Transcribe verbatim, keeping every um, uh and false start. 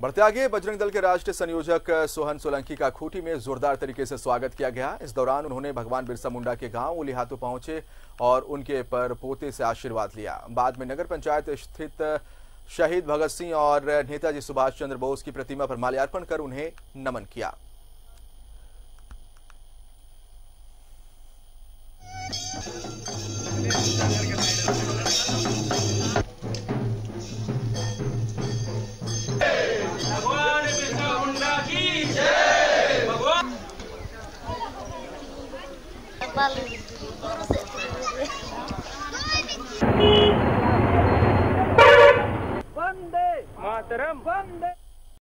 बढ़ते आगे, बजरंग दल के राष्ट्रीय संयोजक सोहन सोलंकी का खूंटी में जोरदार तरीके से स्वागत किया गया। इस दौरान उन्होंने भगवान बिरसा मुंडा के गांव उलिहातू पहुंचे और उनके पर पोते से आशीर्वाद लिया। बाद में नगर पंचायत स्थित शहीद भगत सिंह और नेताजी सुभाष चंद्र बोस की प्रतिमा पर माल्यार्पण कर उन्हें नमन किया। वंदे मातरम, वंदे